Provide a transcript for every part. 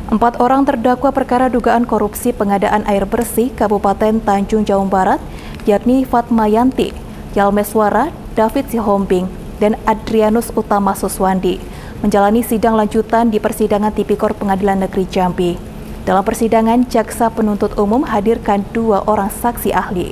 4 orang terdakwa perkara dugaan korupsi pengadaan air bersih Kabupaten Tanjung Jabung Barat, yakni Fatmayanti, Yalmeswara, David Sihombing, dan Adrianus Utama Suswandi, menjalani sidang lanjutan di persidangan Tipikor Pengadilan Negeri Jambi. Dalam persidangan, jaksa penuntut umum hadirkan 2 orang saksi ahli.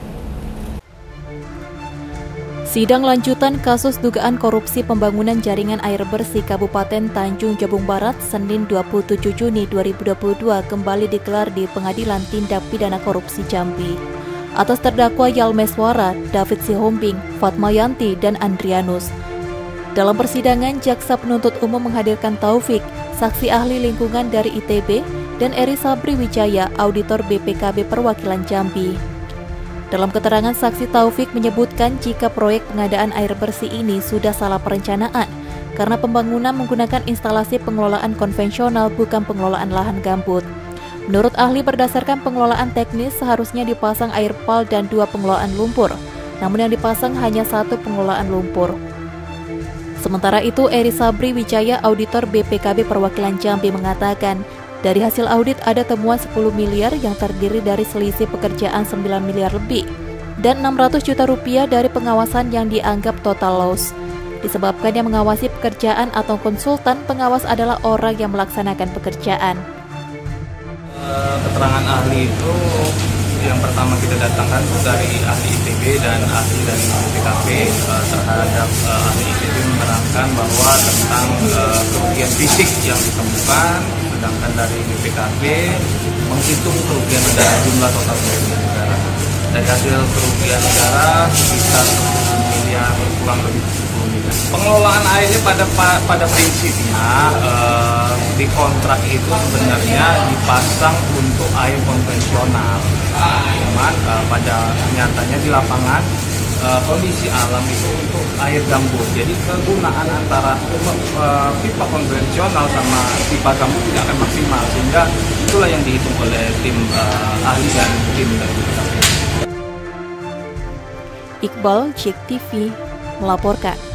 Sidang lanjutan kasus dugaan korupsi pembangunan jaringan air bersih Kabupaten Tanjung Jabung Barat Senin 27 Juni 2022 kembali digelar di Pengadilan Tindak Pidana Korupsi Jambi. Atas terdakwa Yalmeswara, David Sihombing, Fatmayanti, dan Andrianus. Dalam persidangan, jaksa penuntut umum menghadirkan Taufik, saksi ahli lingkungan dari ITB, dan Eri Sabri Wijaya, auditor BPKB Perwakilan Jambi. Dalam keterangan, saksi Taufik menyebutkan jika proyek pengadaan air bersih ini sudah salah perencanaan karena pembangunan menggunakan instalasi pengelolaan konvensional bukan pengelolaan lahan gambut. Menurut ahli, berdasarkan pengelolaan teknis seharusnya dipasang air pal dan 2 pengelolaan lumpur, namun yang dipasang hanya 1 pengelolaan lumpur. Sementara itu, Eri Sabri Wijaya, auditor BPKB Perwakilan Jambi mengatakan, dari hasil audit ada temuan 10 miliar yang terdiri dari selisih pekerjaan 9 miliar lebih dan 600 juta rupiah dari pengawasan yang dianggap total loss. Disebabkan yang mengawasi pekerjaan atau konsultan pengawas adalah orang yang melaksanakan pekerjaan. Keterangan ahli itu yang pertama kita datangkan dari ahli ITB dan ahli dari BPKB. Terhadap ahli ITB menerangkan bahwa tentang kerugian fisik yang ditemukan, sedangkan dari BPKB menghitung kerugian negara, jumlah total kerugian negara. Dari hasil kerugian negara sekitar 10 miliar, kurang lebih 10 miliar. Pengelolaan airnya pada prinsipnya di kontrak itu sebenarnya dipasang untuk air konvensional. Cuman pada nyatanya di lapangan kondisi alam itu untuk air gambut. Jadi kegunaan antara pipa konvensional sama pipa gambut tidak akan maksimal, sehingga itulah yang dihitung oleh tim ahli dan tim dari BPKB. Iqbal, JEK TV, melaporkan.